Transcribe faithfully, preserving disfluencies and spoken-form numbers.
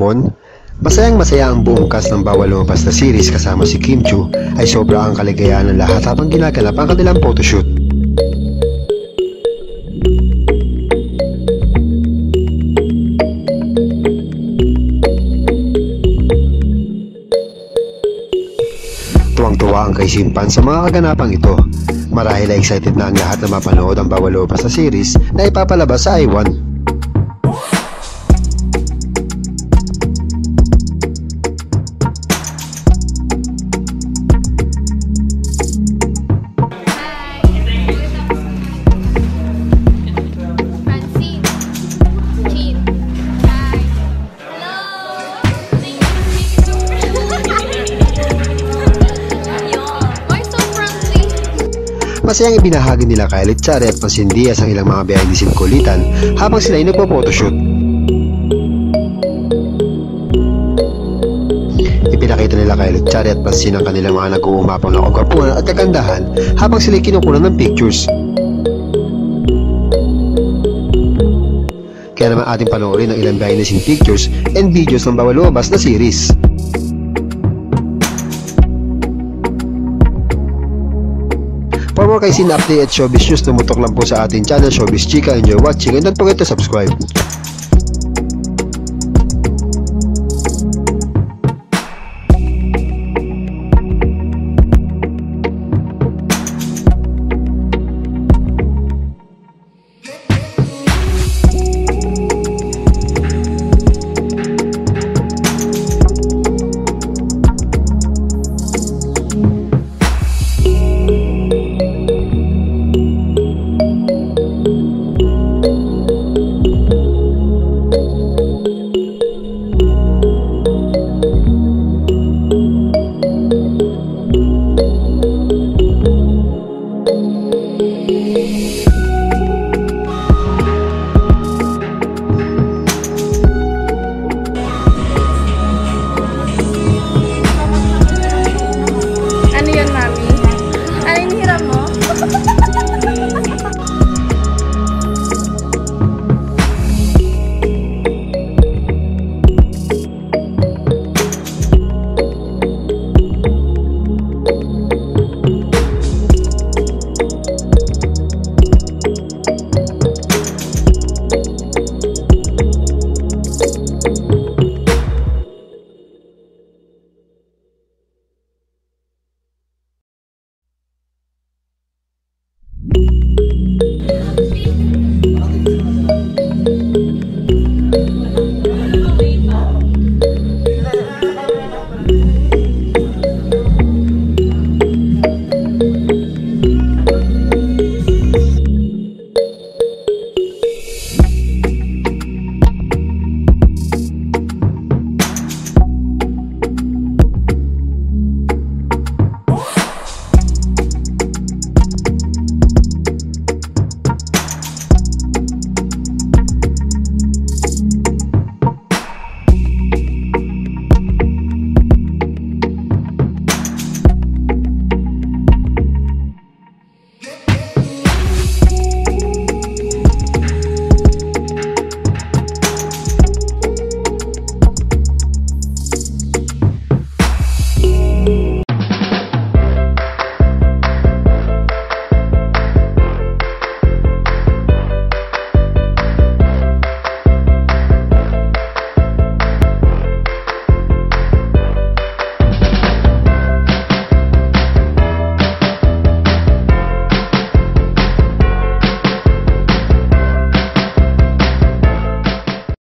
kahapon, masayang masaya ang buong cast ng Bawal Lumabas na series kasama si Kim Chu ay sobra ang kaligayahan ng lahat habang ginaganap ang kanilang photoshoot. Tuwang-tuwa ang KYCINE fans sa mga kaganapang ito. Marahil ay excited na ang lahat na mapanood ang Bawal Lumabas na series na ipapalabas sa I one. Masayang ibinahagi nila kay Echarri at Francine Diaz ang ilang mga behind the scene kulitan habang sila ay nagpo-photoshoot. Ipinakita nila kay Echarri at Francine ang kanilang mga nag-uumapaw na kagwapuhan at kagandahan habang sila ay kinukunan ng pictures. Kaya naman ating panoorin ang ilang behind the scene pictures and videos ng Bawal Lumabas na series. For more KYCINE update at Showbiz news, tumutok lang po sa ating channel Showbiz Chika. Enjoy watching and don't forget to subscribe.